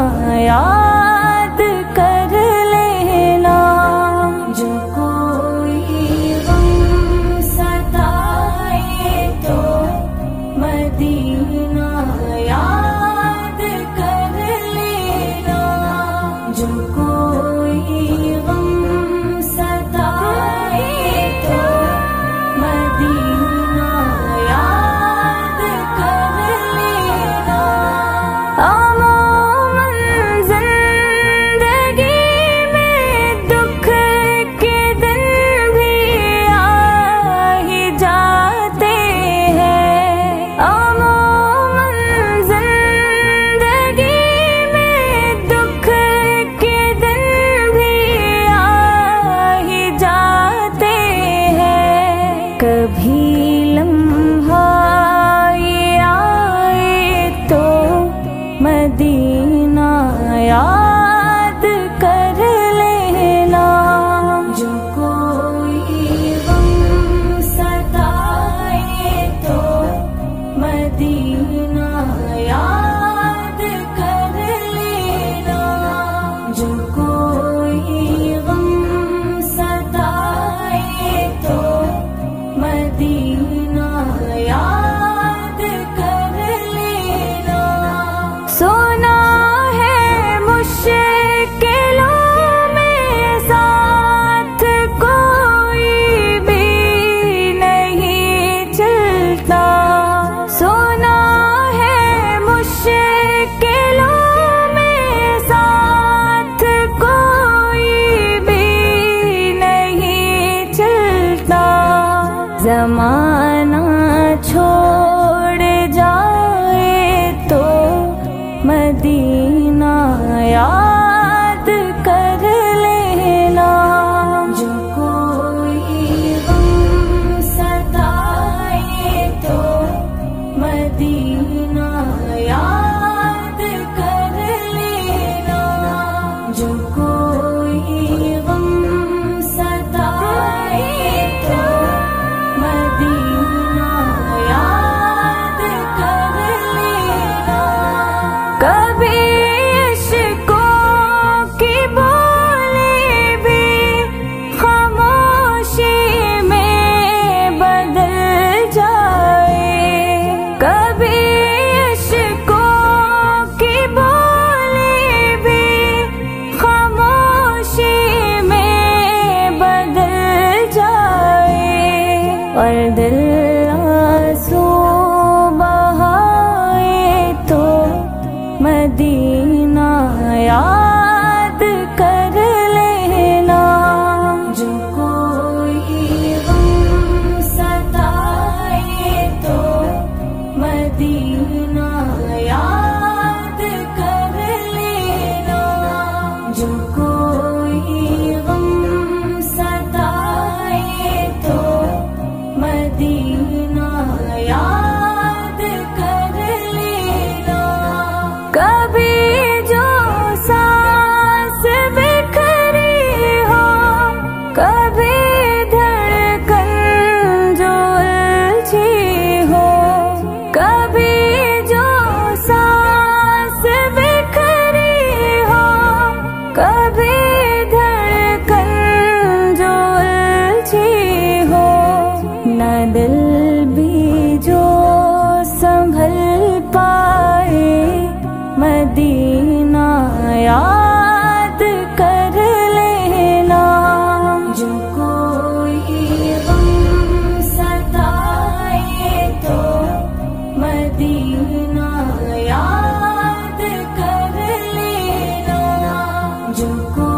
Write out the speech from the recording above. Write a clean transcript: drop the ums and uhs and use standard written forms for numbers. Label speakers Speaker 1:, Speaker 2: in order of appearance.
Speaker 1: याद कर लेना। जो कोई गम सताए तो मदीना याद कर लेना। जो कोई गम सताए तो मदीना याद कर लेना। अमूमन जिंदगी में दुख के दिन भी आ ही जाते हैं। अमूमन जिंदगी में दुख के दिन भी आ ही जाते हैं। कभी लम्हा ये आए तो मदीना याद कर लेना। जो कोई गम सताए तो मदीना याद कर लेना। जो कोई गम सताए तो मदीना याद कर लेना। सुना है मुश्किलों में साथ कोई भी नहीं चलता। सुना है मुश्किलों में साथ कोई भी नहीं चलता। ज़माना छोड़ जाए तो मदीना याद कर लेना। जो कोई गम सताए तो मदीना याद कर लेना। जो कोई गम सताए तो मदीना याद कर लेना। कभी इश्कों की बोली भी खामोशी में बदल जाए। कभी इश्कों की बोली भी खामोशी में बदल जाए। और दिल आंसू बहाए तो मदीना याद कर लेना। जो कोई गम सताए तो मदीना याद कर लेना। जो कोई गम सताए तो मदीना याद कर लेना। कभी जो सांस बिखरी हो, कभी धड़कन जो उलझी हो, कभी जो सांस बिखरी हो, कभी धड़कन जो उलझी हो। न दिल भी जो संभल पाए मदीना याद कर लेना। जो कोई गम सताए तो मदीना याद कर लेना। जो